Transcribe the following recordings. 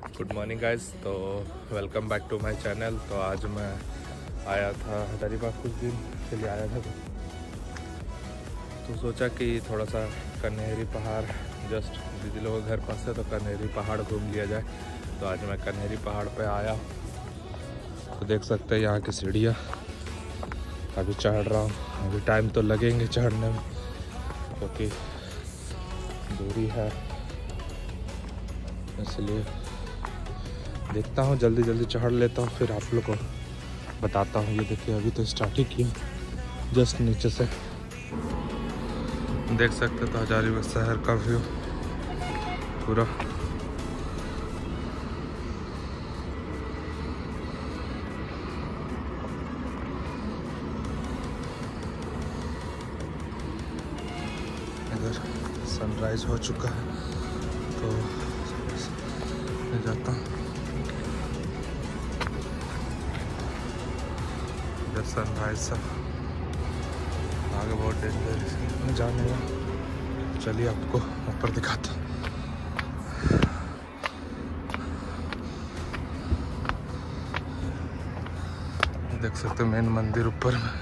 Good morning guys. तो welcome back to my channel. तो आज मैं आया था हजारीबाग, कुछ दिन के लिए आया था। तो सोचा कि थोड़ा सा कन्हेरी पहाड़, जस्ट दीदी लोग घर पास है तो कन्हेरी पहाड़ घूम लिया जाए। तो आज मैं कन्हेरी पहाड़ पे आया। तो देख सकते हैं यहाँ की सीढ़ियाँ। अभी चढ़ रहा हूँ। अभी टाइम तो लगेंगे चढ़ने में क्योंकि दूरी है, इसलिए देखता हूँ जल्दी जल्दी चढ़ लेता हूँ, फिर आप लोग को बताता हूँ। ये देखिए अभी तो स्टार्ट ही किया, जस्ट नीचे से देख सकते तो हजारीबाग शहर का व्यू पूरा। इधर सनराइज हो चुका है तो मैं जाता हूँ। इधर सनराइज सा आगे बहुत डेंजर में जाने का। चलिए आपको ऊपर दिखाता हूँ। देख सकते हो मेन मंदिर ऊपर में।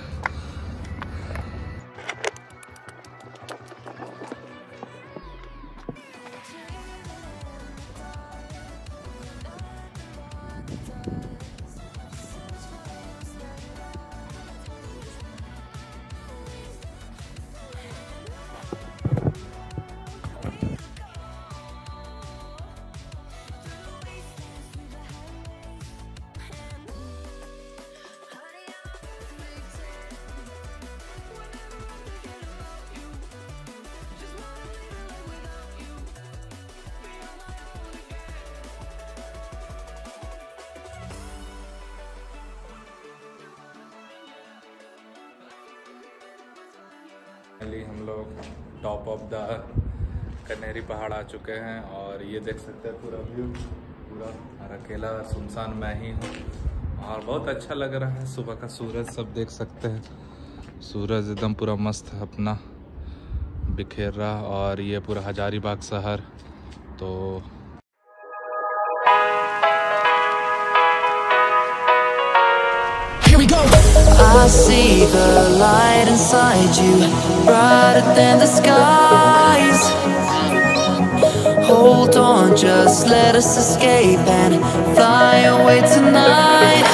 हम लोग टॉप ऑफ द कन्हेरी पहाड़ आ चुके हैं और ये देख सकते हैं पूरा व्यू। पूरा और अकेला सुनसान मैं ही हूँ और बहुत अच्छा लग रहा है। सुबह का सूरज सब देख सकते हैं। सूरज एकदम पूरा मस्त अपना बिखेर रहा और ये पूरा हजारीबाग शहर। तो I see the light inside you, brighter than the skies. Hold on, just let us escape and fly away tonight.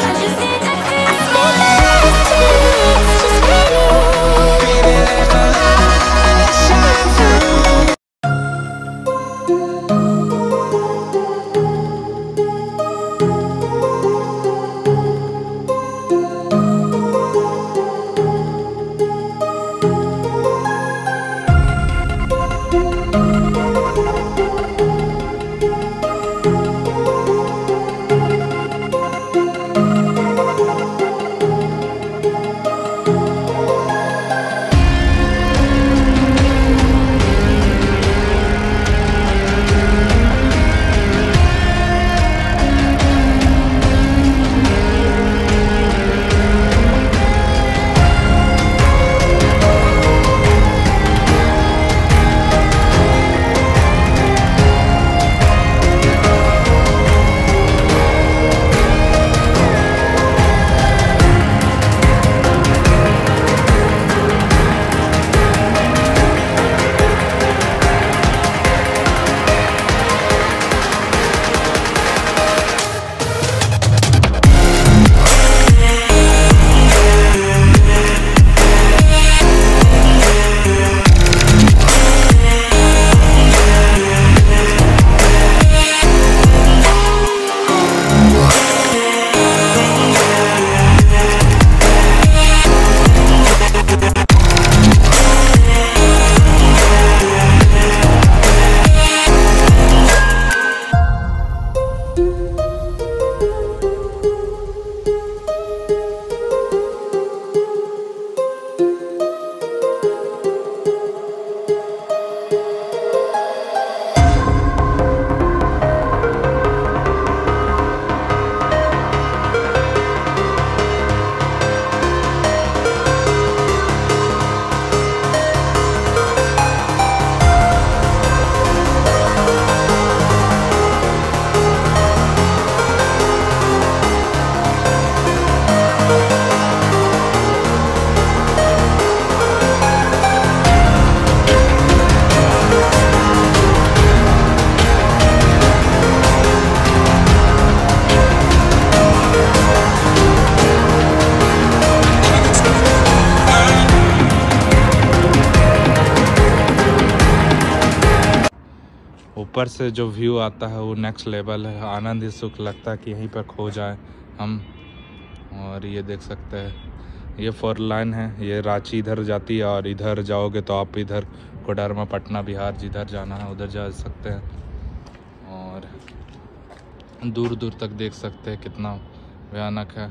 ऊपर से जो व्यू आता है वो नेक्स्ट लेवल है। आनंद ही सुख लगता है कि यहीं पर खो जाए हम। और ये देख सकते हैं ये 4 लाइन है, ये रांची इधर जाती है और इधर जाओगे तो आप इधर कोडरमा, पटना, बिहार जिधर जाना है उधर जा सकते हैं। और दूर दूर तक देख सकते हैं कितना भयानक है।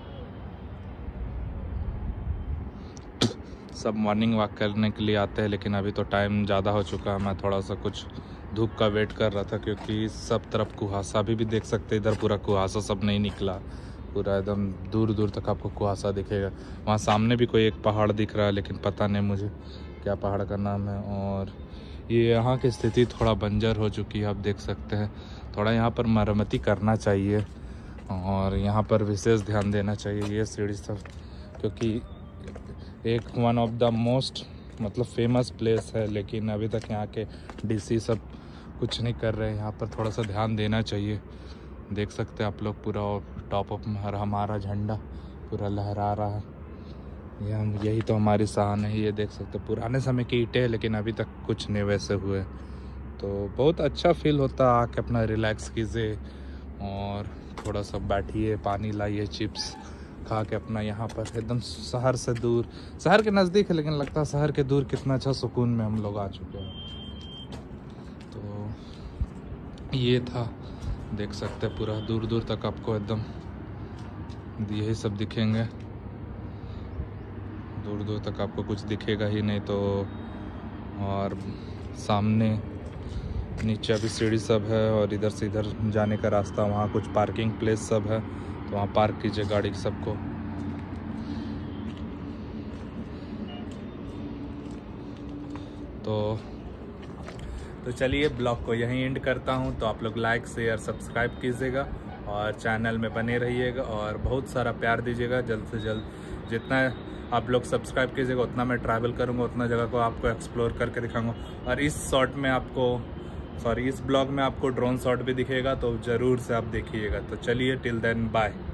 सब मॉर्निंग वॉक करने के लिए आते हैं, लेकिन अभी तो टाइम ज़्यादा हो चुका है। मैं थोड़ा सा कुछ धूप का वेट कर रहा था क्योंकि सब तरफ कुहासा भी देख सकते हैं। इधर पूरा कुहासा सब नहीं निकला, पूरा एकदम दूर दूर तक आपको कुहासा दिखेगा। वहाँ सामने भी कोई एक पहाड़ दिख रहा है, लेकिन पता नहीं मुझे क्या पहाड़ का नाम है। और ये यहाँ की स्थिति थोड़ा बंजर हो चुकी है, आप देख सकते हैं। थोड़ा यहाँ पर मरम्मती करना चाहिए और यहाँ पर विशेष ध्यान देना चाहिए ये सीढ़ी सब, क्योंकि एक वन ऑफ द मोस्ट मतलब फेमस प्लेस है, लेकिन अभी तक यहाँ के डीसी सब कुछ नहीं कर रहे हैं। यहाँ पर थोड़ा सा ध्यान देना चाहिए। देख सकते हैं आप लोग पूरा टॉप अप हमारा झंडा पूरा लहरा रहा है। यही तो हमारी शान है। ये देख सकते हैं पुराने समय की ईंटें हैं, लेकिन अभी तक कुछ नहीं वैसे हुए। तो बहुत अच्छा फील होता है, आके अपना रिलैक्स कीजिए और थोड़ा सा बैठिए, पानी लाइए, चिप्स खा के अपना यहाँ पर एकदम शहर से दूर, शहर के नज़दीक है लेकिन लगता है शहर के दूर कितना अच्छा सुकून में हम लोग आ चुके हैं। तो ये था, देख सकते हैं पूरा दूर दूर तक आपको एकदम यही सब दिखेंगे। दूर दूर तक आपको कुछ दिखेगा ही नहीं। तो और सामने नीचे अभी सीढ़ी सब है और इधर से इधर जाने का रास्ता, वहाँ कुछ पार्किंग प्लेस सब है, तो वहाँ पार्क कीजिए गाड़ी सबको। तो चलिए ब्लॉग को यहीं एंड करता हूँ। तो आप लोग लाइक, शेयर, सब्सक्राइब कीजिएगा और चैनल में बने रहिएगा और बहुत सारा प्यार दीजिएगा। जल्द से जल्द जितना आप लोग सब्सक्राइब कीजिएगा उतना मैं ट्रैवल करूँगा, उतना जगह को आपको एक्सप्लोर करके दिखाऊंगा। और इस ब्लॉग में आपको ड्रोन शॉट भी दिखेगा, तो ज़रूर से आप देखिएगा। तो चलिए टिल देन बाय।